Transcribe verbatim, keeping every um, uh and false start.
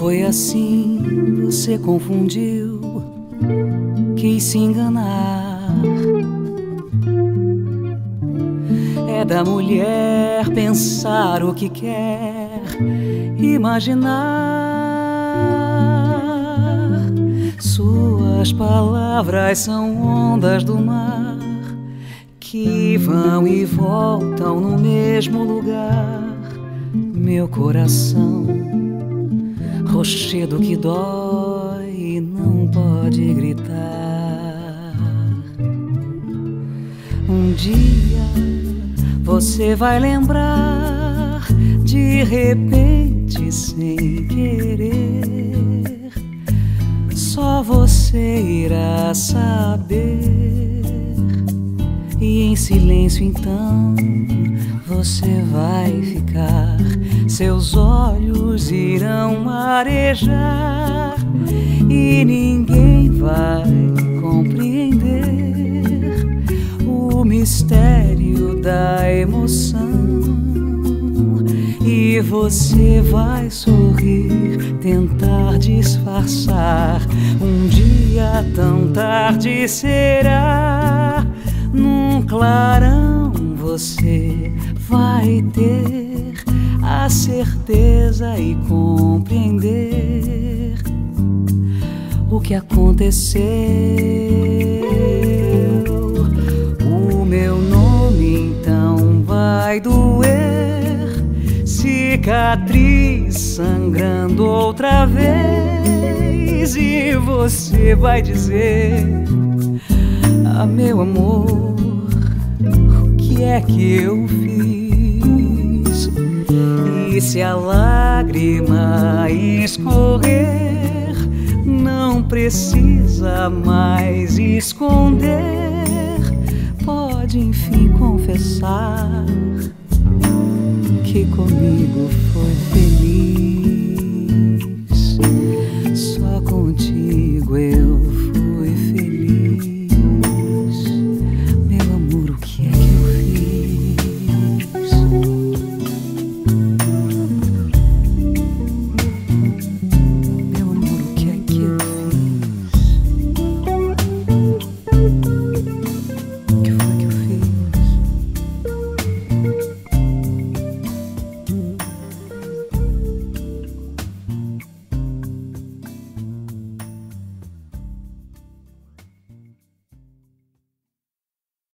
Foi assim, você confundiu, quis se enganar. É da mulher pensar o que quer, imaginar. Suas palavras são ondas do mar que vão e voltam no mesmo lugar. Meu coração, rochedo que dói e não pode gritar. Um dia você vai lembrar, de repente, sem querer. Só você irá saber. E em silêncio então você vai ficar. Seus olhos irão marejar e ninguém vai compreender o mistério da emoção. E você vai sorrir, tentar disfarçar. Um dia tão tarde será. Num clarão você vai ter a certeza e compreender o que aconteceu. O meu nome então vai doer, cicatriz sangrando outra vez. E você vai dizer: ah, meu amor, o que é que eu fiz? E se a lágrima escorrer, não precisa mais esconder.